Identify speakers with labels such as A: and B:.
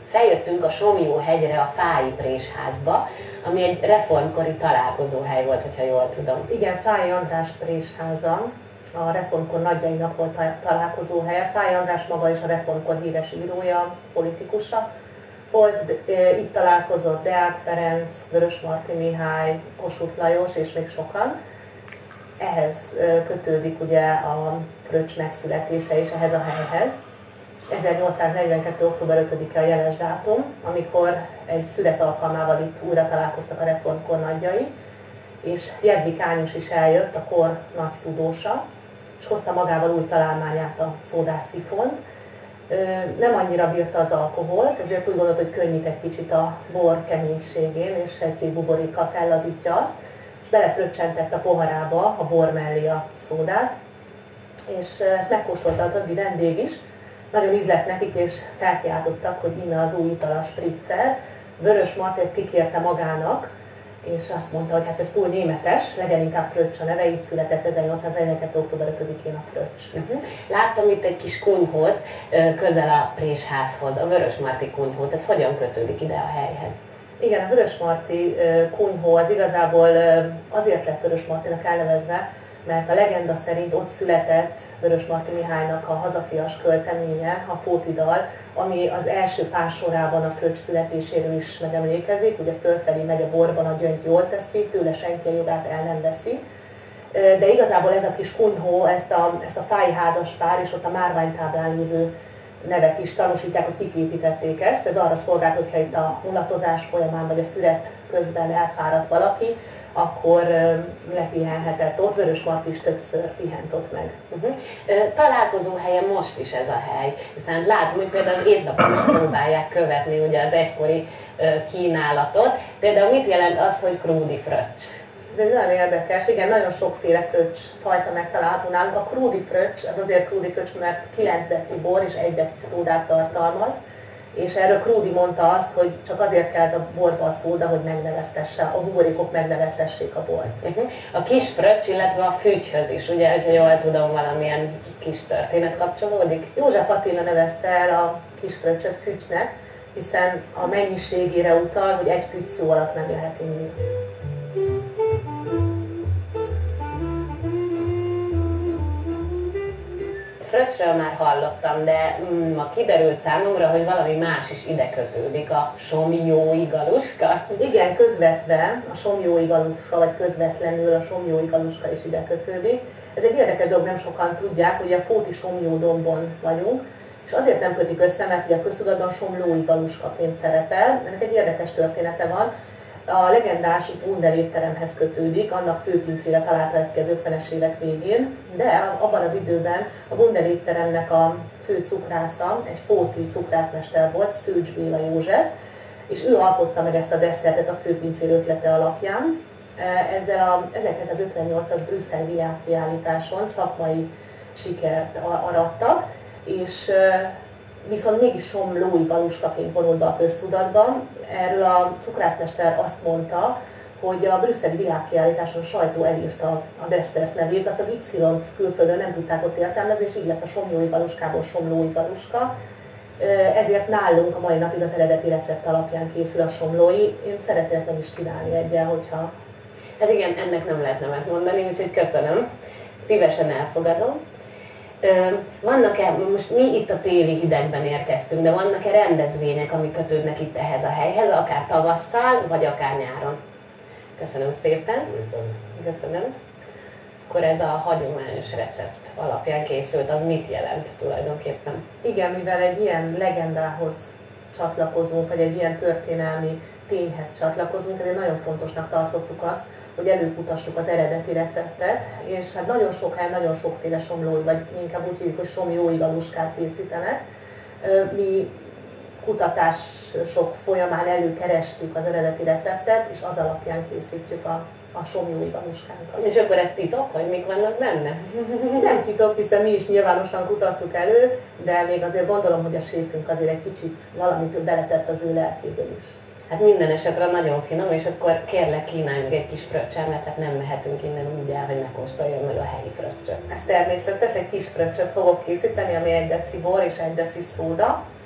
A: feljöttünk a Somlyó-hegyre, a Fályi Présházba, ami egy reformkori találkozóhely volt, hogyha jól tudom.
B: Igen, Fályi András présháza, a reformkor nagyjainak volt találkozóhelye. Fályi András maga is a reformkor híres írója, politikusa volt. Itt találkozott Deák Ferenc, Vörösmarty Mihály, Kossuth Lajos és még sokan. Ehhez kötődik ugye a Fröccs megszületése és ehhez a helyhez. 1842. október 5-e a jeles dátum, amikor egy szület alkalmával itt újra találkoztak a reformkor nagyjai, és Jedlik Ányos is eljött, a kor nagy tudósa, és hozta magával új találmányát, a szódás szifont. Nem annyira bírta az alkoholt, ezért úgy gondolt, hogy könnyít egy kicsit a bor keménységén, és egy buborékkal fellazítja azt, és belefröccsentett a poharába, a bor mellé a szódát, és ezt megkóstolta a többi vendég is. Nagyon ízlett nekik, és felkiáltottak, hogy íme az új ital, a spritzer. Vörösmarty ezt kikérte magának, és azt mondta, hogy hát ez túl németes, legyen inkább Fröccs a neve, így született 1842. október 5-én a Fröccs.
A: Láttam itt egy kis kunyhót közel a présházhoz, a Vörösmarty kunyhót, ez hogyan kötődik ide a helyhez?
B: Igen, a Vörösmarty kunyhó az igazából azért lett Vörösmartynak elnevezve, mert a legenda szerint ott született Vörösmarty Mihálynak a hazafias költeménye, a Fótidal, ami az első pár sorában a Fröccs születéséről is megemlékezik, ugye fölfelé megy a borban, a gyöngy jól teszi, tőle senki a jogát el nem veszi. De igazából ez a kis kunyhó, ezt a fályi házaspár és ott a márványtáblán lévő nevek is tanúsítják, hogy kik építették ezt. Ez arra szolgált, hogyha itt a mulatozás folyamán vagy a szület közben elfáradt valaki, akkor lepihenhetett ott. Vörösmarty is többször pihent ott meg.
A: Találkozóhelye most is ez a hely, hiszen látom, hogy például az étlapon is próbálják követni ugye az egykori kínálatot. Például mit jelent az, hogy krúdi fröccs?
B: Ez egy nagyon érdekes, igen, nagyon sokféle fröccs fajta megtalálható nálunk. A krúdi fröccs, az azért krúdi fröccs, mert 9 deci bor és 1 deci szódát tartalmaz, és erről Krúdi mondta azt, hogy csak azért kelt a borba a szóda, hogy megnevettesse, a buborékok megnevettessék a bort.
A: A kis fröccs, illetve a fügyhöz is, ugye, hogyha jól tudom, valamilyen kis történet kapcsolódik?
B: József Attila nevezte el a kis fröccsöt fügynek, hiszen a mennyiségére utal, hogy egy fügy szó alatt meg lehet inni.
A: Fröccsről már hallottam, de ma kiderült számomra, hogy valami más is ide kötődik, a somlyói galuska.
B: Igen, közvetve a somlyói galuska, vagy közvetlenül a somlyói galuska is ide kötődik. Ez egy érdekes dolog, nem sokan tudják, hogy a Fóti Somlyó dombon vagyunk, és azért nem kötik össze, mert ugye a köztudatban somlyói galuskaként szerepel. Ennek egy érdekes története van. A legendás Gundel étteremhez kötődik, annak főpincére találta ezt ki az 50-es évek végén, de abban az időben a Gundel étteremnek a fő cukrásza, egy fóti cukrászmester volt, Szőcs Béla József, és ő alkotta meg ezt a desszertet a főpincér ötlete alapján. Ezzel a 1958-as Brüsszel világkiállításon szakmai sikert arattak, és viszont mégis somlyói galuskaként vonult be a köztudatban. Erről a cukrászmester azt mondta, hogy a brüsszeli világkiállításon a sajtó elírta a desszert nevét, azt az Y-t külföldön nem tudták ott értelmezni, és így lett a somlyói galuskából somlyói galuska. Ezért nálunk a mai napig az eredeti recept alapján készül a somlyói. Én szeretnék meg is kívánni egyel, hogyha...
A: Hát igen, ennek nem lehet nemet mondani, úgyhogy köszönöm. Szívesen elfogadom. Vannak-e, most mi itt a téli hidegben érkeztünk, de vannak-e rendezvények, amik kötődnek itt ehhez a helyhez, akár tavasszal, vagy akár nyáron? Köszönöm szépen. Köszönöm. Akkor ez a hagyományos recept alapján készült, az mit jelent tulajdonképpen?
B: Igen, mivel egy ilyen legendához csatlakozunk, vagy egy ilyen történelmi tényhez csatlakozunk, ezért nagyon fontosnak tartottuk azt, hogy előkutassuk az eredeti receptet, és hát nagyon sok helyen, nagyon sokféle somlyói, vagy inkább úgy hívjuk, hogy somlyói galuskát készítenek. Mi kutatások folyamán előkerestük az eredeti receptet, és az alapján készítjük a somlyói galuskánkat.
A: És akkor ez titok, hogy mik vannak benne?
B: Nem titok, hiszen mi is nyilvánosan kutattuk elő, de még azért gondolom, hogy a séfünk azért egy kicsit valamit beletett az ő lelkéből is.
A: Hát minden esetre nagyon finom, és akkor kérlek, kínálj meg egy kis fröccsel, mert hát nem mehetünk innen úgy el, hogy ne kóstoljam meg a helyi fröccsöt.
B: Ez természetes, egy kis fröccsöt fogok készíteni, ami 1 deci bor és 1 deci szóda.